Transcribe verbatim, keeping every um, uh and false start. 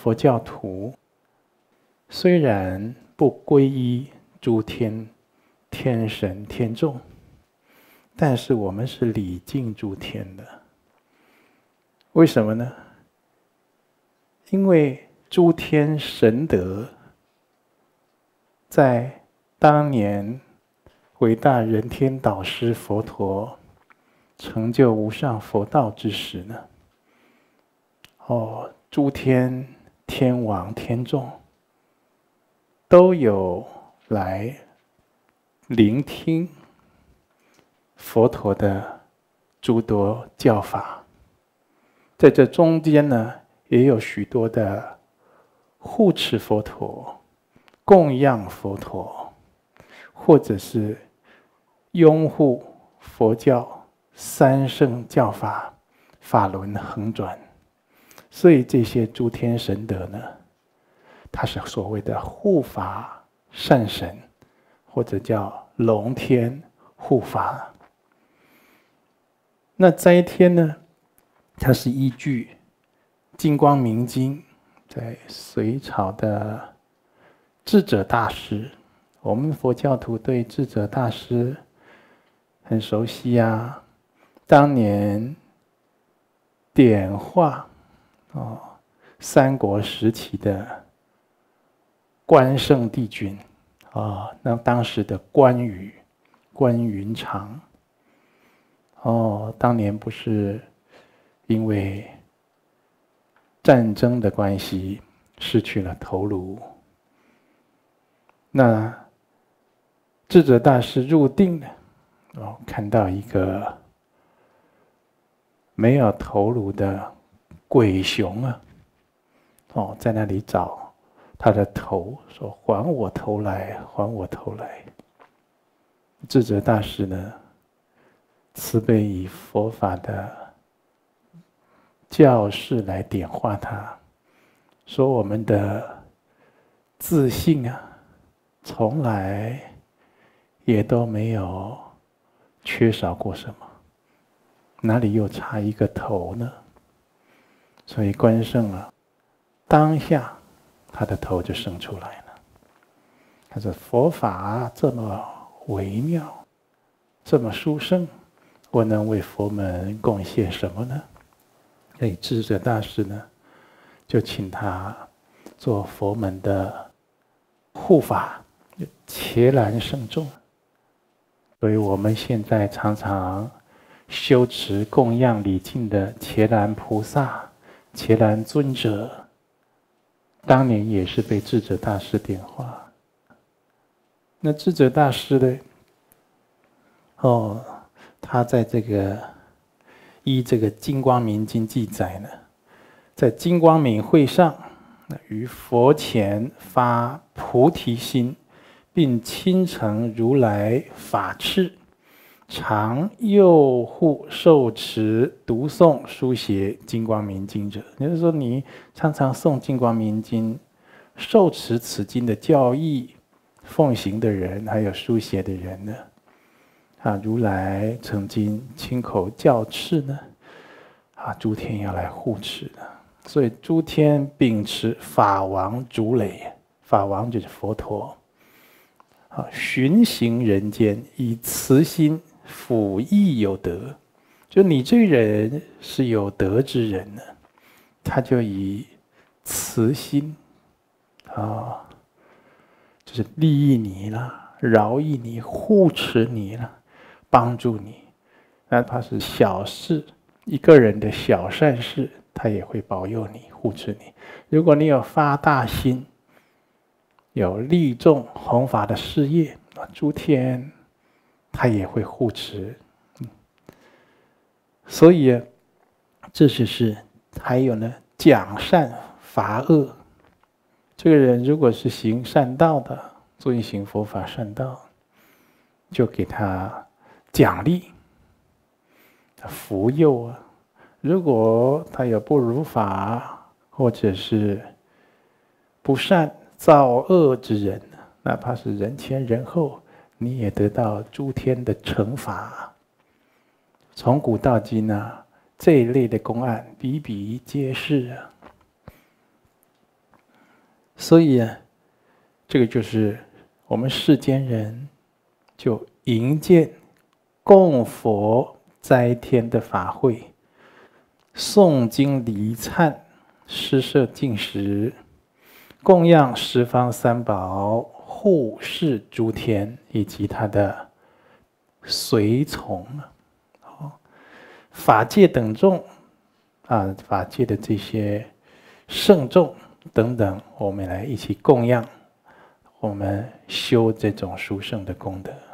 佛教徒虽然不皈依诸天天神天众，但是我们是礼敬诸天的。为什么呢？因为诸天神德在当年伟大人天导师佛陀成就无上佛道之时呢，哦，诸天天王天众都有来聆听佛陀的诸多教法。在这中间呢，也有许多的护持佛陀、供养佛陀，或者是拥护佛教三圣教法法轮横转。所以这些诸天神德呢，它是所谓的护法善神，或者叫龙天护法。那斋天呢，它是依据《金光明经》，在隋朝的智者大师，我们佛教徒对智者大师很熟悉啊。当年点化哦三国时期的关圣帝君啊，那当时的关羽、关云长哦，当年不是因为战争的关系失去了头颅，那智者大师入定了，哦，看到一个没有头颅的鬼雄啊，哦，在那里找他的头，说还我头来，还我头来。智者大师呢，慈悲以佛法的教示来点化他，说我们的自信啊，从来也都没有缺少过什么，哪里又差一个头呢？所以关圣啊，当下他的头就生出来了。他说佛法这么微妙，这么殊胜，我能为佛门贡献什么呢？所以智者大师呢，就请他做佛门的护法，伽蓝圣众。所以我们现在常常修持供养礼敬的伽蓝菩萨、伽蓝尊者，当年也是被智者大师点化。那智者大师呢？哦，他在这个依这个《金光明经》记载呢，在金光明会上，于佛前发菩提心，并亲承如来法敕，常佑护受持读诵书写《金光明经》者。也就是说，你常常诵《金光明经》，受持此经的教义、奉行的人，还有书写的人呢，啊，如来曾经亲口教敕呢，啊，诸天要来护持的。所以诸天秉持法王主累，法王就是佛陀，啊，巡行人间，以慈心抚益有德。就你这个人是有德之人呢，他就以慈心啊，就是利益你啦，饶益你，护持你啦，帮助你。哪怕是小事，一个人的小善事，他也会保佑你，护持你。如果你有发大心，有利众弘法的事业，诸天他也会护持。所以这就是还有呢，讲善罚恶。这个人如果是行善道的，遵行佛法善道，就给他奖励、福佑啊。如果他有不如法，或者是不善造恶之人，哪怕是人前人后，你也得到诸天的惩罚。从古到今啊，这一类的公案比比皆是啊。 所以啊，这个就是我们世间人就迎接供佛斋天的法会，诵经礼忏，施设净食，供养十方三宝，护世诸天以及他的随从，法界等众啊，法界的这些圣众等等，我们来一起供养，我们修这种殊胜的功德。